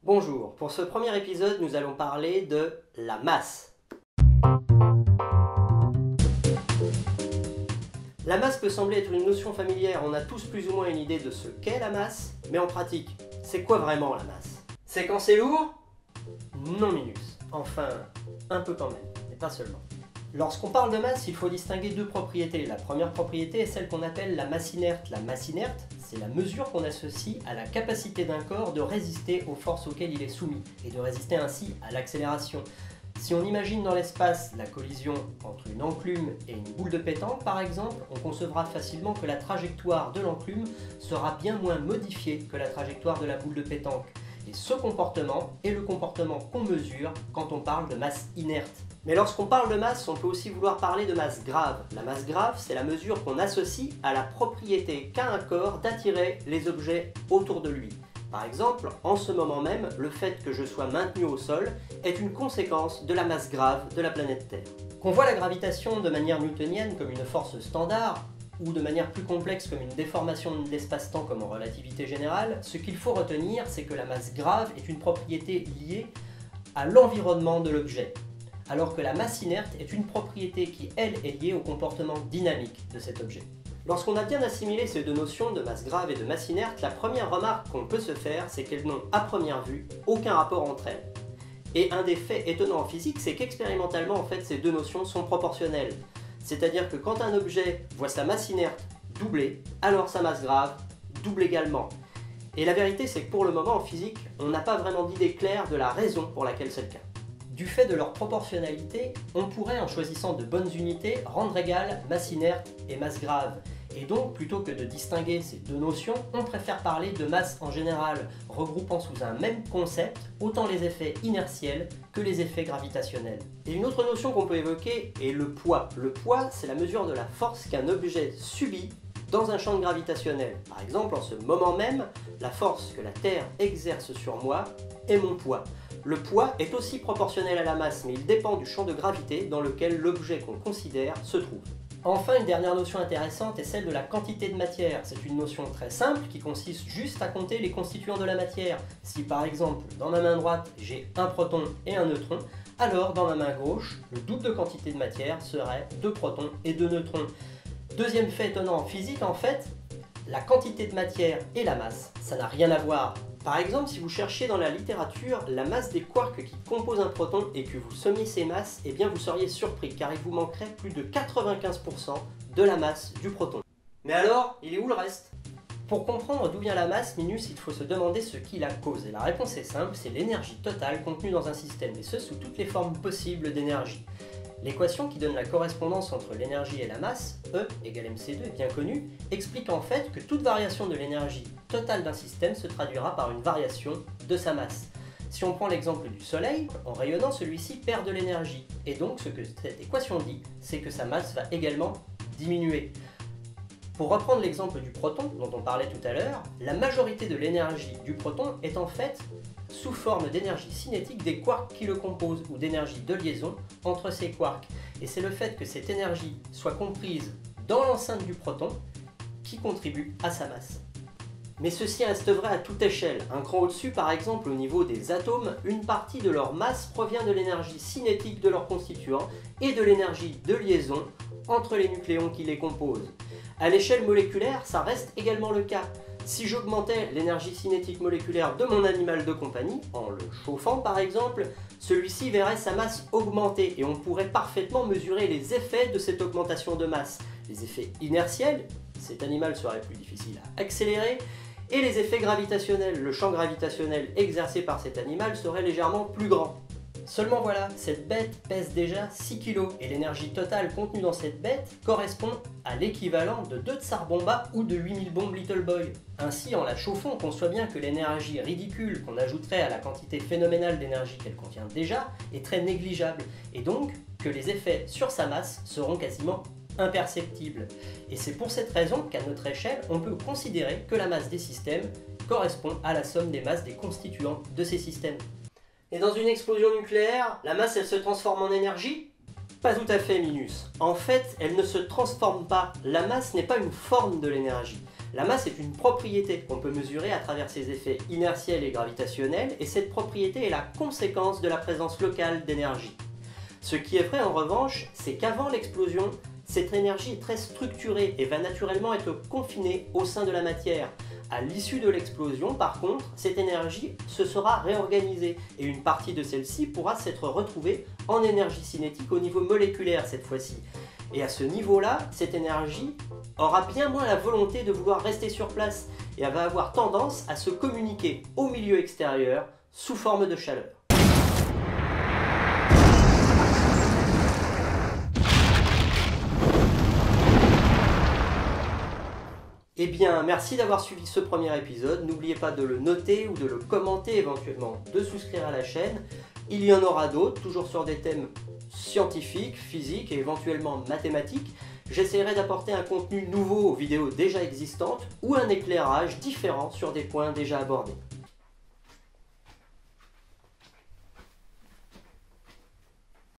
Bonjour, pour ce premier épisode, nous allons parler de la masse. La masse peut sembler être une notion familière, on a tous plus ou moins une idée de ce qu'est la masse, mais en pratique, c'est quoi vraiment la masse? C'est quand c'est lourd? Non Minus, enfin, un peu quand même, mais pas seulement. Lorsqu'on parle de masse, il faut distinguer deux propriétés. La première propriété est celle qu'on appelle la masse inerte. La masse inerte, c'est la mesure qu'on associe à la capacité d'un corps de résister aux forces auxquelles il est soumis, et de résister ainsi à l'accélération. Si on imagine dans l'espace la collision entre une enclume et une boule de pétanque par exemple, on concevra facilement que la trajectoire de l'enclume sera bien moins modifiée que la trajectoire de la boule de pétanque. Et ce comportement est le comportement qu'on mesure quand on parle de masse inerte. Mais lorsqu'on parle de masse, on peut aussi vouloir parler de masse grave. La masse grave, c'est la mesure qu'on associe à la propriété qu'a un corps d'attirer les objets autour de lui. Par exemple, en ce moment même, le fait que je sois maintenu au sol est une conséquence de la masse grave de la planète Terre. Qu'on voit la gravitation de manière newtonienne comme une force standard, ou de manière plus complexe comme une déformation de l'espace-temps comme en relativité générale, ce qu'il faut retenir, c'est que la masse grave est une propriété liée à l'environnement de l'objet, alors que la masse inerte est une propriété qui, elle, est liée au comportement dynamique de cet objet. Lorsqu'on a bien assimilé ces deux notions de masse grave et de masse inerte, la première remarque qu'on peut se faire, c'est qu'elles n'ont, à première vue, aucun rapport entre elles. Et un des faits étonnants en physique, c'est qu'expérimentalement, en fait, ces deux notions sont proportionnelles. C'est-à-dire que quand un objet voit sa masse inerte doubler, alors sa masse grave double également. Et la vérité, c'est que pour le moment, en physique, on n'a pas vraiment d'idée claire de la raison pour laquelle c'est le cas. Du fait de leur proportionnalité, on pourrait, en choisissant de bonnes unités, rendre égales masse inerte et masse grave. Et donc, plutôt que de distinguer ces deux notions, on préfère parler de masse en général, regroupant sous un même concept autant les effets inertiels que les effets gravitationnels. Et une autre notion qu'on peut évoquer est le poids. Le poids, c'est la mesure de la force qu'un objet subit dans un champ gravitationnel. Par exemple, en ce moment même, la force que la Terre exerce sur moi est mon poids. Le poids est aussi proportionnel à la masse, mais il dépend du champ de gravité dans lequel l'objet qu'on considère se trouve. Enfin, une dernière notion intéressante est celle de la quantité de matière. C'est une notion très simple qui consiste juste à compter les constituants de la matière. Si par exemple, dans ma main droite, j'ai un proton et un neutron, alors dans ma main gauche, le double de quantité de matière serait 2 protons et 2 neutrons. Deuxième fait étonnant en physique, en fait, la quantité de matière et la masse, ça n'a rien à voir. Par exemple, si vous cherchiez dans la littérature la masse des quarks qui composent un proton et que vous sommiez ces masses, eh bien vous seriez surpris car il vous manquerait plus de 95% de la masse du proton. Mais alors, il est où le reste? Pour comprendre d'où vient la masse, Minus, il faut se demander ce qui la cause. Et la réponse est simple, c'est l'énergie totale contenue dans un système, et ce sous toutes les formes possibles d'énergie. L'équation qui donne la correspondance entre l'énergie et la masse, E égale mc2, est bien connue, explique en fait que toute variation de l'énergie totale d'un système se traduira par une variation de sa masse. Si on prend l'exemple du Soleil, en rayonnant, celui-ci perd de l'énergie. Et donc ce que cette équation dit, c'est que sa masse va également diminuer. Pour reprendre l'exemple du proton dont on parlait tout à l'heure, la majorité de l'énergie du proton est en fait sous forme d'énergie cinétique des quarks qui le composent, ou d'énergie de liaison entre ces quarks. Et c'est le fait que cette énergie soit comprise dans l'enceinte du proton qui contribue à sa masse. Mais ceci reste vrai à toute échelle. Un cran au-dessus, par exemple, au niveau des atomes, une partie de leur masse provient de l'énergie cinétique de leurs constituants et de l'énergie de liaison entre les nucléons qui les composent. À l'échelle moléculaire, ça reste également le cas. Si j'augmentais l'énergie cinétique moléculaire de mon animal de compagnie, en le chauffant par exemple, celui-ci verrait sa masse augmenter et on pourrait parfaitement mesurer les effets de cette augmentation de masse. Les effets inertiels, cet animal serait plus difficile à accélérer, et les effets gravitationnels, le champ gravitationnel exercé par cet animal serait légèrement plus grand. Seulement voilà, cette bête pèse déjà 6 kg et l'énergie totale contenue dans cette bête correspond à l'équivalent de 2 Tsar Bomba ou de 8000 bombes Little Boy. Ainsi, en la chauffant, on conçoit bien que l'énergie ridicule qu'on ajouterait à la quantité phénoménale d'énergie qu'elle contient déjà est très négligeable, et donc que les effets sur sa masse seront quasiment imperceptibles. Et c'est pour cette raison qu'à notre échelle, on peut considérer que la masse des systèmes correspond à la somme des masses des constituants de ces systèmes. Et dans une explosion nucléaire, la masse elle se transforme en énergie? Pas tout à fait, Minus. En fait, elle ne se transforme pas. La masse n'est pas une forme de l'énergie. La masse est une propriété qu'on peut mesurer à travers ses effets inertiels et gravitationnels, et cette propriété est la conséquence de la présence locale d'énergie. Ce qui est vrai en revanche, c'est qu'avant l'explosion, cette énergie est très structurée et va naturellement être confinée au sein de la matière. À l'issue de l'explosion, par contre, cette énergie se sera réorganisée et une partie de celle-ci pourra s'être retrouvée en énergie cinétique au niveau moléculaire cette fois-ci. Et à ce niveau-là, cette énergie aura bien moins la volonté de vouloir rester sur place et elle va avoir tendance à se communiquer au milieu extérieur sous forme de chaleur. Eh bien, merci d'avoir suivi ce premier épisode. N'oubliez pas de le noter ou de le commenter, éventuellement de souscrire à la chaîne. Il y en aura d'autres, toujours sur des thèmes scientifiques, physiques et éventuellement mathématiques. J'essaierai d'apporter un contenu nouveau aux vidéos déjà existantes ou un éclairage différent sur des points déjà abordés.